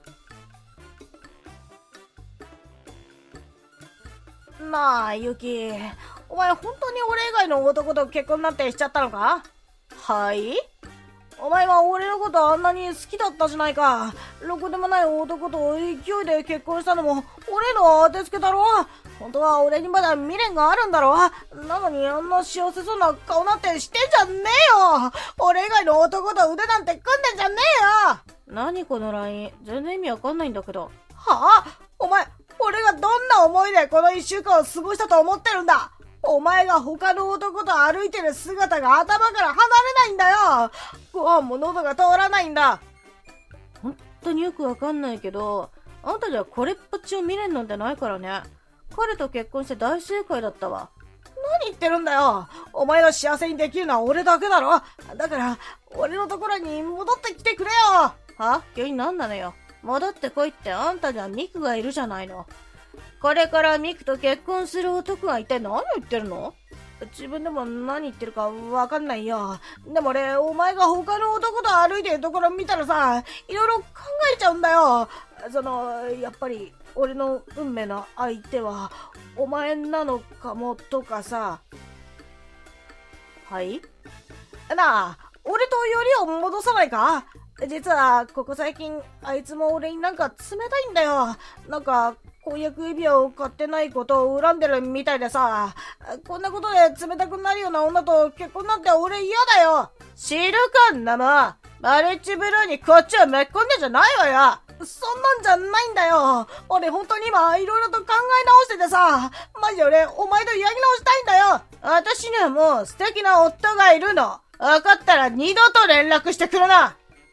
なあ、ユキ。お前本当に俺以外の男と結婚なんてしちゃったのか？はい？お前は俺のことあんなに好きだったじゃないか。ろくでもない男と勢いで結婚したのも俺の当てつけだろ。本当は俺にまだ未練があるんだろ。なのにあんな幸せそうな顔なんてしてんじゃねえよ。俺以外の男と腕なんて組んでんじゃねえよ。何この LINE。全然意味わかんないんだけど。はぁ？お前、俺がどんな思いでこの一週間を過ごしたと思ってるんだ。お前が他の男と歩いてる姿が頭から離れないんだよ。ご飯も喉が通らないんだ。本当によくわかんないけど、あんたじゃこれっぽっちを未練なんてないからね。彼と結婚して大正解だったわ。 何言ってるんだよ。お前の幸せにできるのは俺だけだろ。だから、俺のところに戻ってきてくれよ。 は？急になんなのよ。戻ってこいってあんたにはミクがいるじゃないの。これからミクと結婚する男が一体何を言ってるの？ 自分でも何言ってるかわかんないよ。でも俺、お前が他の男と歩いてるところ見たらさ、いろいろ考えちゃうんだよ。やっぱり、俺の運命の相手は、お前なのかもとかさ。 はい？ なあ、俺とよりを戻さないか？実は、ここ最近、あいつも俺になんか冷たいんだよ。なんか、婚約指輪を買ってないことを恨んでるみたいでさ、こんなことで冷たくなるような女と結婚なんて俺嫌だよ。 知るかんなもん。マルチブルーにこっちをめっ込んでんじゃないわよ。 そんなんじゃないんだよ。俺本当に今いろいろと考え直しててさ、マジで俺お前とやり直したいんだよ。 私にはもう素敵な夫がいるの。わかったら二度と連絡してくるな。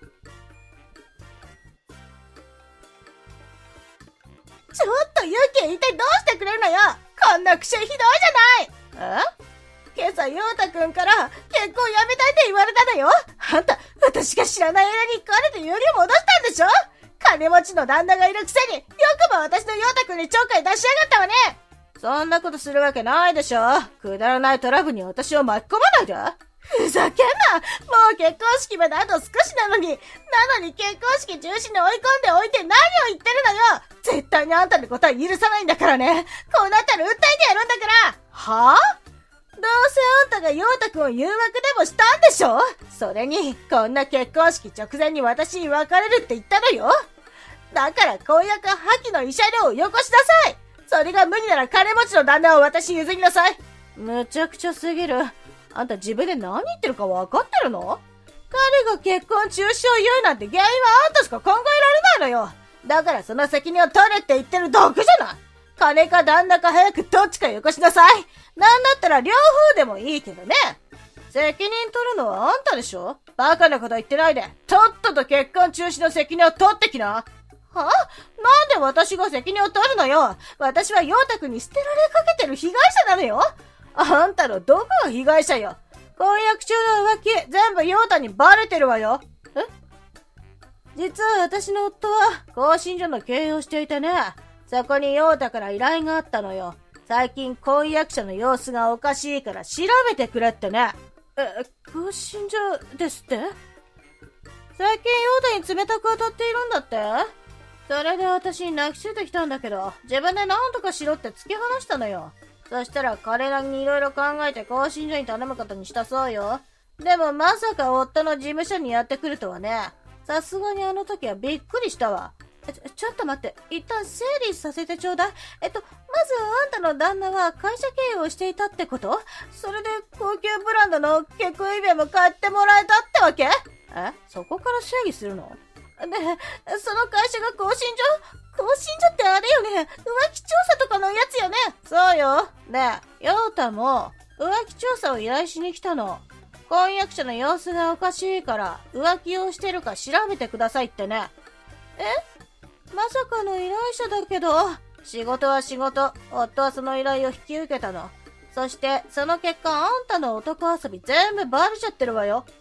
ちょっとユキ、一体どうしてくれるのよ。こんな癖ひどいじゃない。今朝ヨウタくんから結婚やめたいって言われたのよ。あんた、私が知らない間に彼とよりを戻したんでしょ。金持ちの旦那がいるくせに、よくも私のヨウタくんにちょっかい出しやがったわね。 そんなことするわけないでしょ。くだらないトラブルに私を巻き込まないで。 ふざけんな。もう結婚式まであと少しなのに結婚式中止に追い込んでおいて何を言ってるのよ。絶対にあんたのことは許さないんだからね。こうなったら訴えてやるんだから。 はぁ？ どうせあんたがヨウタくんを誘惑でもしたんでしょ。それに、こんな結婚式直前に私に別れるって言ったのよ。だから婚約破棄の慰謝料をよこしなさい。それが無理なら金持ちの旦那を私に譲りなさい。 むちゃくちゃすぎる。あんた自分で何言ってるか分かってるの？彼が結婚中止を言うなんて原因はあんたしか考えられないのよ。だからその責任を取れって言ってるだけじゃない。金か旦那か早くどっちかよこしなさい。なんだったら両方でもいいけどね。責任取るのはあんたでしょ。バカなこと言ってないで、とっとと結婚中止の責任を取ってきな。は？なんで私が責任を取るのよ。私はヨウタ君に捨てられかけてる被害者なのよ。あんたのどこが被害者よ。婚約中の浮気、全部ヨウタにバレてるわよ。実は私の夫は、更新所の経営をしていてね。そこにヨウタから依頼があったのよ。最近婚約者の様子がおかしいから調べてくれってね。更新所ですって？最近ヨウタに冷たく当たっているんだって？それで私に泣きついてきたんだけど、自分で何とかしろって突き放したのよ。そしたら彼らにいろいろ考えて更新所に頼むことにしたそうよ。でもまさか夫の事務所にやってくるとはね。さすがにあの時はびっくりしたわ。ちょっと待って。一旦整理させてちょうだい。まずあんたの旦那は会社経営をしていたってこと？それで高級ブランドの結婚指輪も買ってもらえたってわけ？そこから整理するの？で、その会社が更新所ってあれよね。浮気調査とかのやつよね。 そうよ。ねえ、ヨウタも浮気調査を依頼しに来たの。婚約者の様子がおかしいから浮気をしてるか調べてくださいってね。まさかの依頼者だけど、仕事は仕事。夫はその依頼を引き受けたの。そしてその結果あんたの男遊び全部バレちゃってるわよ。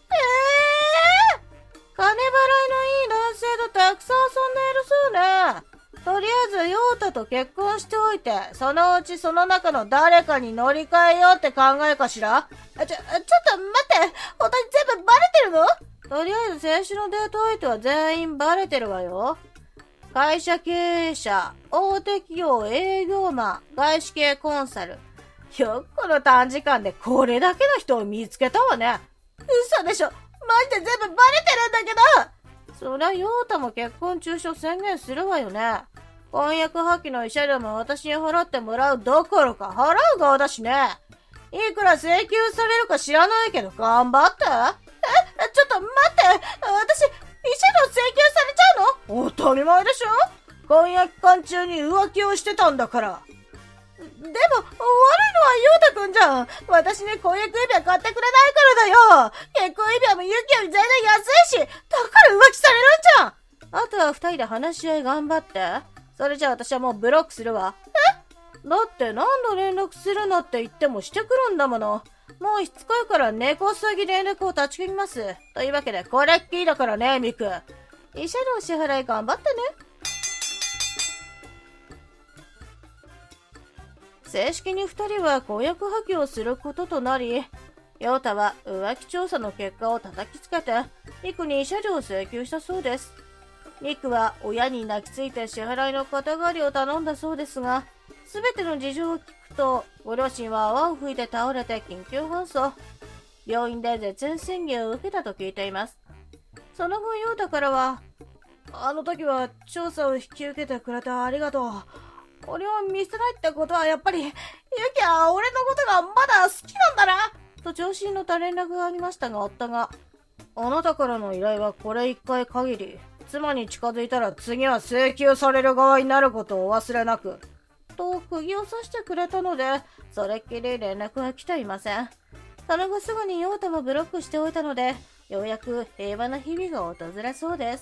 金払いのいい男性とたくさん遊んでいるそうね。とりあえずヨウタと結婚しておいて、そのうちその中の誰かに乗り換えようって考えかしら？ ちょっと待って。本当に全部バレてるの？ とりあえず先週のデート相手は全員バレてるわよ。会社経営者、大手企業営業マン、外資系コンサル。よくこの短時間でこれだけの人を見つけたわね。 嘘でしょ。マジで全部バレてるんだけど。 そりゃヨウタも結婚中止を宣言するわよね。婚約破棄の慰謝料も私に払ってもらうどころか払う側だしね。いくら請求されるか知らないけど頑張って。 ちょっと待って。私、慰謝料請求されちゃうの？当たり前でしょ。婚約期間中に浮気をしてたんだから。 でも、悪いのはヨウタくんじゃん。私に婚約指輪買ってくれないからだよ。結婚指輪もユキより全然安いし、だから浮気されるんじゃん。 あとは二人で話し合い頑張って。それじゃあ私はもうブロックするわ。だって何度連絡するなって言ってもしてくるんだもの。もうしつこいから根こそぎ連絡を断ち切ります。というわけでこれっきりだからね、ミク。慰謝料支払い頑張ってね。正式に二人は婚約破棄をすることとなり、ヨウタは浮気調査の結果を叩きつけて、ミクに慰謝料を請求したそうです。ミクは親に泣きついて支払いの肩代わりを頼んだそうですが、すべての事情を聞くと、ご両親は泡を吹いて倒れて緊急搬送。病院で絶縁宣言を受けたと聞いています。その後、ヨウタからは、あの時は調査を引き受けてくれてありがとう。俺を見捨てないってことはやっぱり、ユキは俺のことがまだ好きなんだなと調子に乗った連絡がありましたが、夫が、あなたからの依頼はこれ一回限り。妻に近づいたら次は請求される側になることをお忘れなく。と釘を刺してくれたので、それっきり連絡は来ていません。その後すぐにヨウタもブロックしておいたので、ようやく平和な日々が訪れそうです。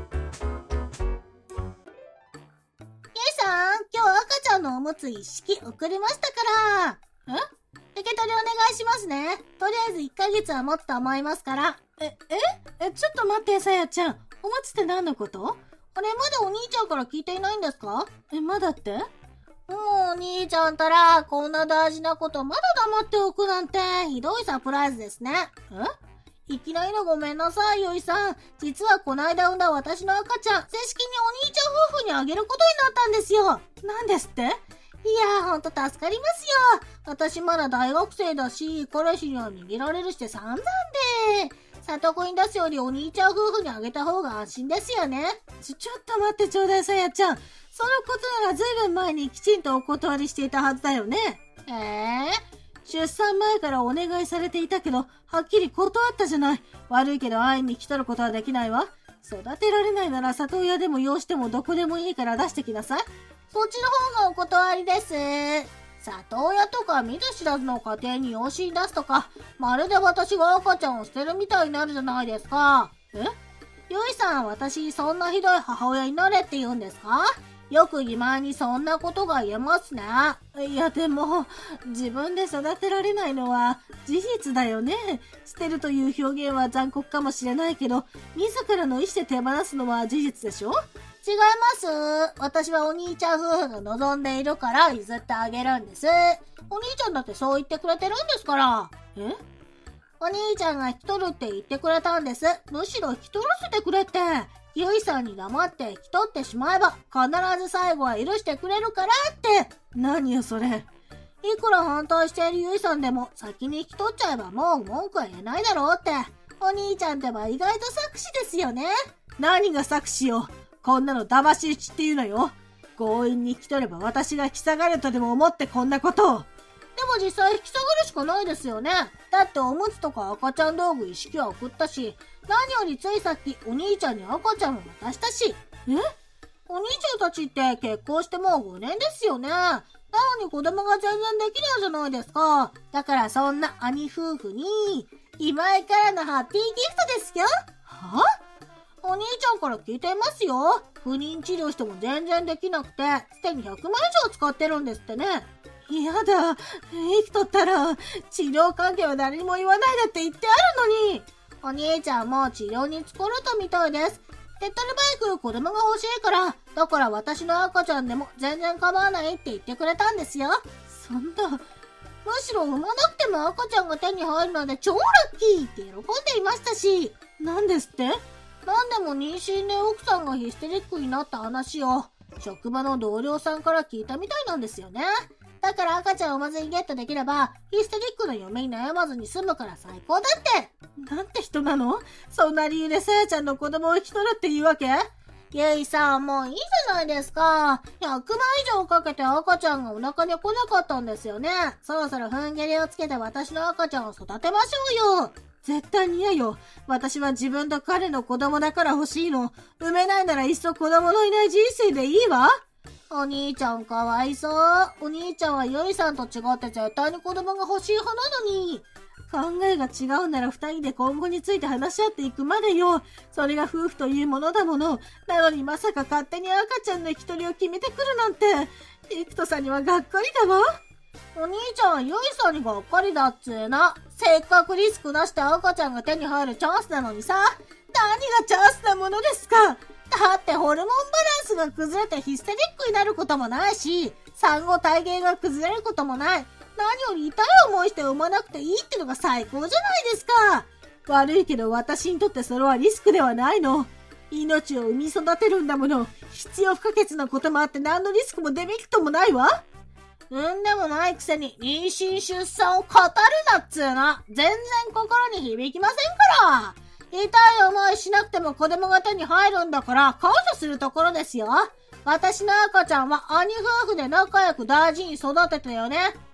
さん、今日赤ちゃんのおむつ一式送りましたから。受け取りお願いしますね。とりあえず1ヶ月は持つと思いますから。 ちょっと待って、さやちゃん。おむつって何のこと？ あれ、まだお兄ちゃんから聞いていないんですか？ まだって？ もうお兄ちゃんたら、こんな大事なことまだ黙っておくなんて、ひどいサプライズですね。いきなりのごめんなさい、よいさん。実はこないだ産んだ私の赤ちゃん、正式にお兄ちゃん夫婦にあげることになったんですよ。 なんですって？ いやー、ほんと助かりますよ。私まだ大学生だし、彼氏には逃げられるして散々で。里子に出すよりお兄ちゃん夫婦にあげた方が安心ですよね。 ちょっと待ってちょうだい、さやちゃん。そのことならずいぶん前にきちんとお断りしていたはずだよね。出産前からお願いされていたけど、はっきり断ったじゃない。悪いけど会いに来とることはできないわ。育てられないなら里親でも養子でもどこでもいいから出してきなさい。 そっちの方がお断りです。里親とか見ず知らずの家庭に養子に出すとか、まるで私が赤ちゃんを捨てるみたいになるじゃないですか。よいさん、私そんなひどい母親になれって言うんですか？よく欺瞞にそんなことが言えますね。 いやでも、自分で育てられないのは事実だよね。捨てるという表現は残酷かもしれないけど、自らの意思で手放すのは事実でしょ？ 違います。私はお兄ちゃん夫婦が望んでいるから譲ってあげるんです。お兄ちゃんだってそう言ってくれてるんですから。お兄ちゃんが引き取るって言ってくれたんです。むしろ引き取らせてくれって。ゆいさんに黙って引き取ってしまえば、必ず最後は許してくれるからって。 何よそれ。 いくら反対しているゆいさんでも、先に引き取っちゃえばもう文句は言えないだろうって。お兄ちゃんってば意外と作詞ですよね。 何が作詞よ。こんなの騙し討ちっていうのよ。強引に引き取れば私が引き下がるとでも思ってこんなことを。 でも実際引き下がるしかないですよね。だっておむつとか赤ちゃん道具一式は送ったし、何よりついさっきお兄ちゃんに赤ちゃんも渡したし。お兄ちゃんたちって結婚してもう5年ですよね。なのに子供が全然できないじゃないですか。だからそんな兄夫婦に、今井からのハッピーギフトですよ。 は？ お兄ちゃんから聞いていますよ。不妊治療しても全然できなくて、すでに100万以上使ってるんですってね。 やだ。生きとったら、治療関係は誰にも言わないでって言ってあるのに。 お兄ちゃんも治療に疲れたみたいです。手っ取り早く子供が欲しいから、だから私の赤ちゃんでも全然構わないって言ってくれたんですよ。 そんな。 むしろ産まなくても赤ちゃんが手に入るので超ラッキーって喜んでいましたし。 なんですって？ なんでも妊娠で奥さんがヒステリックになった話を職場の同僚さんから聞いたみたいなんですよね。だから赤ちゃんをまずにゲットできればヒステリックの嫁に悩まずに済むから最高だって。 なんて人なの？そんな理由でさやちゃんの子供を引き取るっていうわけ？ ゆいさんもういいじゃないですか。100万以上かけて赤ちゃんがお腹に来なかったんですよね。そろそろ踏ん切りをつけて私の赤ちゃんを育てましょうよ。 絶対に嫌よ。私は自分と彼の子供だから欲しいの。産めないならいっそ子供のいない人生でいいわ。 お兄ちゃんかわいそう。お兄ちゃんはゆいさんと違って絶対に子供が欲しい派なのに。 考えが違うなら二人で今後について話し合っていくまでよ。それが夫婦というものだもの。なのにまさか勝手に赤ちゃんの引き取りを決めてくるなんて。リクトさんにはがっかりだわ。 お兄ちゃんはユイさんにがっかりだっつーな。せっかくリスク出して赤ちゃんが手に入るチャンスなのにさ。 何がチャンスなものですか。 だってホルモンバランスが崩れてヒステリックになることもないし、産後体型が崩れることもない。何より痛い思いして産まなくていいってのが最高じゃないですか。 悪いけど私にとってそれはリスクではないの。命を産み育てるんだもの。必要不可欠なこともあって何のリスクもデメリットもないわ。 産んでもないくせに妊娠出産を語るなっつーな。全然心に響きませんから。痛い思いしなくても子供が手に入るんだから感謝するところですよ。私の赤ちゃんは兄夫婦で仲良く大事に育てたよね。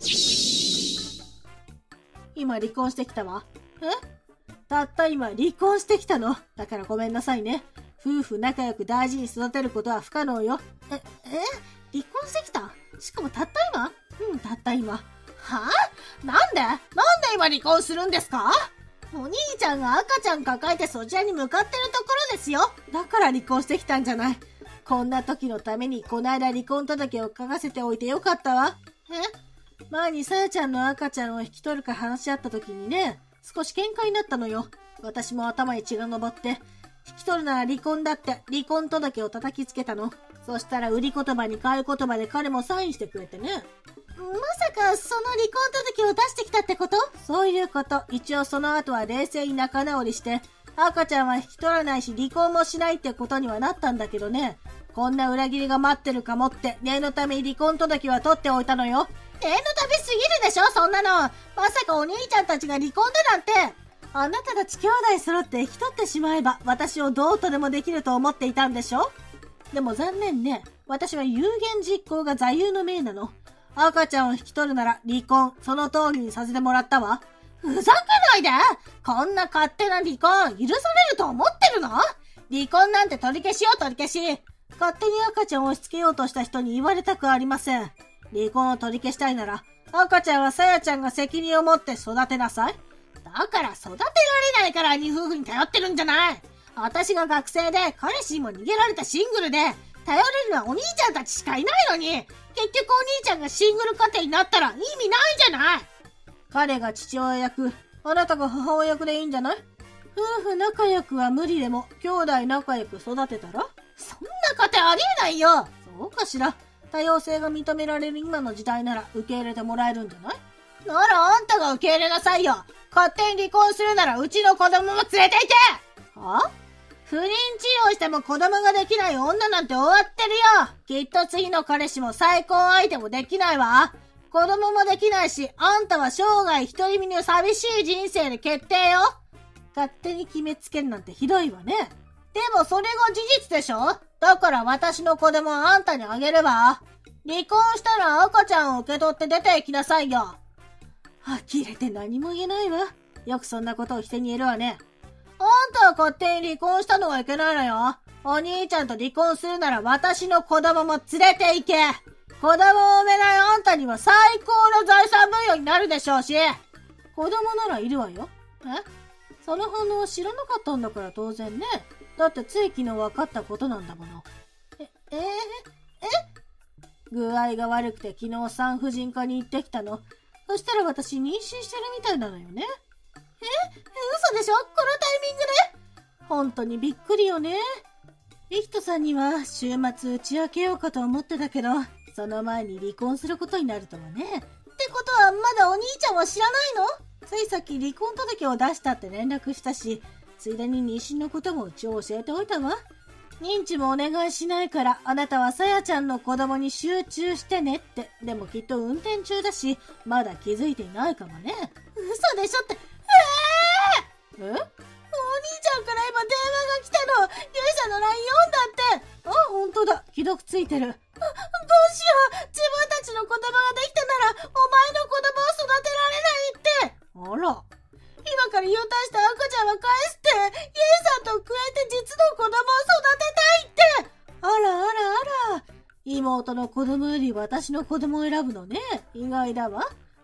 今離婚してきたわ。たった今離婚してきたの。だからごめんなさいね。夫婦仲良く大事に育てることは不可能よ。 離婚してきた？しかもたった今？ たった今。 はぁ？なんで今離婚するんですか？お兄ちゃんが赤ちゃん抱えてそちらに向かってるところですよ。 だから離婚してきたんじゃない。こんな時のためにこの間離婚届を書かせておいてよかったわ。前にさやちゃんの赤ちゃんを引き取るか話し合った時にね、少し喧嘩になったのよ。私も頭に血が上って、引き取るなら離婚だって離婚届を叩きつけたの。そしたら売り言葉に買い言葉で彼もサインしてくれてね。 まさかその離婚届を出してきたってこと？ そういうこと。一応その後は冷静に仲直りして、赤ちゃんは引き取らないし離婚もしないってことにはなったんだけどね。こんな裏切りが待ってるかもって念のために離婚届は取っておいたのよ。 念のためすぎるでしょそんなの。まさかお兄ちゃんたちが離婚だなんて。 あなたたち兄弟揃って引き取ってしまえば私をどうとでもできると思っていたんでしょ。でも残念ね。私は有言実行が座右の銘なの。赤ちゃんを引き取るなら離婚、その通りにさせてもらったわ。 ふざけないで。こんな勝手な離婚許されると思ってるの？離婚なんて取り消しよ取り消し。 勝手に赤ちゃんを押し付けようとした人に言われたくありません。離婚を取り消したいなら、赤ちゃんはさやちゃんが責任を持って育てなさい。 だから育てられないから兄夫婦に頼ってるんじゃない。私が学生で彼氏にも逃げられたシングルで、頼れるのはお兄ちゃんたちしかいないのに、結局お兄ちゃんがシングル家庭になったら意味ないじゃない。 彼が父親役、あなたが母親役でいいんじゃない？夫婦仲良くは無理でも、兄弟仲良く育てたら？ そんな家庭ありえないよ。 そうかしら。多様性が認められる今の時代なら受け入れてもらえるんじゃない？ ならあんたが受け入れなさいよ。勝手に離婚するならうちの子供も連れて行け。 は？ 不妊治療しても子供ができない女なんて終わってるよ。きっと次の彼氏も再婚相手もできないわ。子供もできないし、あんたは生涯独り身の寂しい人生で決定よ。 勝手に決めつけるなんてひどいわね。 でもそれが事実でしょ？だから私の子供はあんたにあげれば。離婚したら赤ちゃんを受け取って出て行きなさいよ。 呆れて何も言えないわ。よくそんなことを人に言えるわね。 あんたは勝手に離婚したのはいけないのよ。お兄ちゃんと離婚するなら私の子供も連れて行け。子供を産めないあんたには最高の財産分与になるでしょうし。 子供ならいるわよ。その反応は知らなかったんだから当然ね。だってつい昨日分かったことなんだもの。具合が悪くて昨日産婦人科に行ってきたの。そしたら私妊娠してるみたいなのよね。 嘘でしょ？このタイミングで？ 本当にびっくりよね。リヒトさんには週末打ち明けようかと思ってたけど、その前に離婚することになるとはね。 ってことはまだお兄ちゃんは知らないの？ ついさっき離婚届を出したって連絡したし、ついでに妊娠のことも一応教えておいたわ。認知もお願いしないから、あなたはさやちゃんの子供に集中してねって。でもきっと運転中だし、まだ気づいていないかもね。 嘘でしょって。お兄ちゃんから今電話が来たの。ゆいさんの LINE 読んだって。 あ、ほんとだ。既読ついてる。 どうしよう。自分たちの子供ができたなら、お前の子供を育てられないって。 あら。 今から U ターンした赤ちゃんは返すって。ゆいさんと加えて実の子供を育てたいって。 あらあらあら。妹の子供より私の子供を選ぶのね。意外だわ。 なん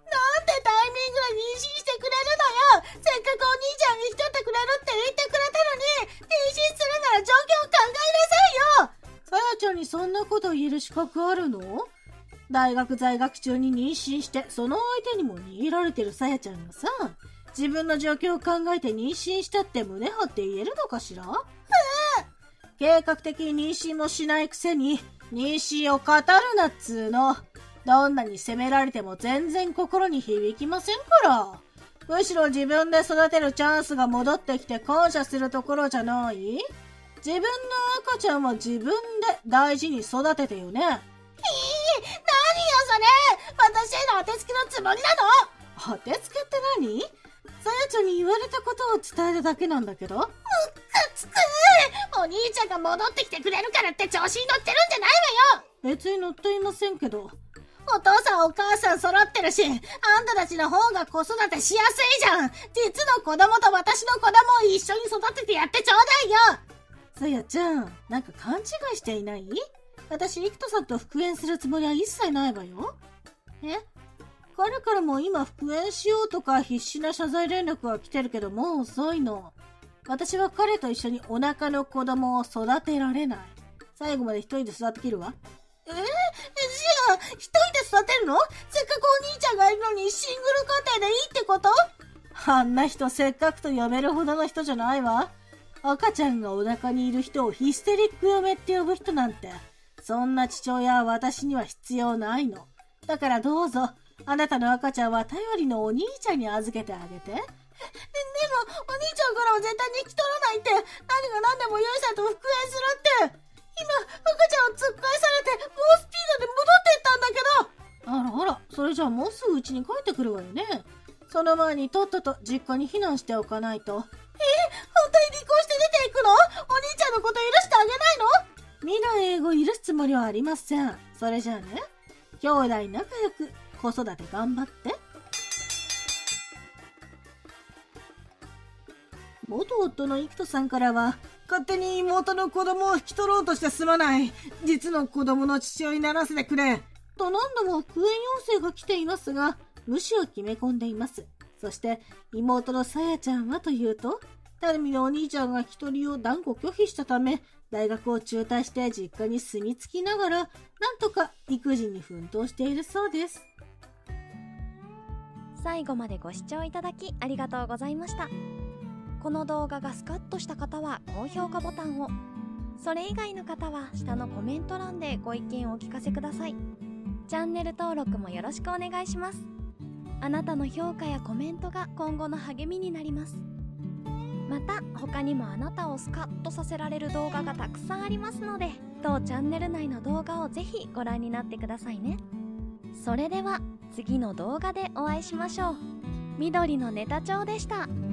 てタイミングで妊娠してくれるのよ。せっかくお兄ちゃんに引き取ってくれるって言ってくれたのに、妊娠するなら状況を考えなさいよ。 さやちゃんにそんなこと言える資格あるの？大学在学中に妊娠して、その相手にも逃げられてるさやちゃんがさ、自分の状況を考えて妊娠したって胸張って言えるのかしら？計画的に妊娠もしないくせに、妊娠を語るなっつーの。どんなに責められても全然心に響きませんから。むしろ自分で育てるチャンスが戻ってきて感謝するところじゃない？自分の赤ちゃんは自分で大事に育ててよね。 何よそれ。私への当てつけのつもりなの？当てつけって何？さやちゃんに言われたことを伝えるだけなんだけど。 むっかつく。お兄ちゃんが戻ってきてくれるからって調子に乗ってるんじゃないわよ。 別に乗っていませんけど。 お父さんお母さん揃ってるし、あんたたちの方が子育てしやすいじゃん。実の子供と私の子供を一緒に育ててやってちょうだいよ。 さやちゃん、なんか勘違いしていない？私、生徒さんと復縁するつもりは一切ないわよ。彼からも今復縁しようとか必死な謝罪連絡が来てるけどもう遅いの。私は彼と一緒にお腹の子供を育てられない。最後まで一人で育てきるわ。 じゃあ、一人で育てるの？せっかくお兄ちゃんがいるのにシングル家庭でいいってこと？ あんな人せっかくと呼べるほどの人じゃないわ。赤ちゃんがお腹にいる人をヒステリック嫁って呼ぶ人なんて、そんな父親は私には必要ないの。だからどうぞ、あなたの赤ちゃんは頼りのお兄ちゃんに預けてあげて。 でも、お兄ちゃんからは絶対に引き取らないって、何が何でもゆいさんと復縁するって。今、赤ちゃんを突っ返されて、猛スピードで戻ってったんだけど。あらあら、それじゃあもうすぐうちに帰ってくるわよね。その前にとっとと実家に避難しておかないと。 本当に離婚して出ていくの？お兄ちゃんのこと許してあげないの？ 未来英語許すつもりはありません。それじゃあね、兄弟仲良く子育て頑張って。元夫の生徒さんからは、勝手に妹の子供を引き取ろうとしてすまない。実の子供の父親にならせてくれ。と何度も復縁要請が来ていますが、無視を決め込んでいます。そして妹のさやちゃんはというと、たるみのお兄ちゃんが引き取りを断固拒否したため、大学を中退して実家に住み着きながら、なんとか育児に奮闘しているそうです。 最後までご視聴いただきありがとうございました。この動画がスカッとした方は高評価ボタンを、それ以外の方は下のコメント欄でご意見をお聞かせください。チャンネル登録もよろしくお願いします。あなたの評価やコメントが今後の励みになります。また他にもあなたをスカッとさせられる動画がたくさんありますので、当チャンネル内の動画をぜひご覧になってくださいね。それでは次の動画でお会いしましょう。緑のネタ帳でした。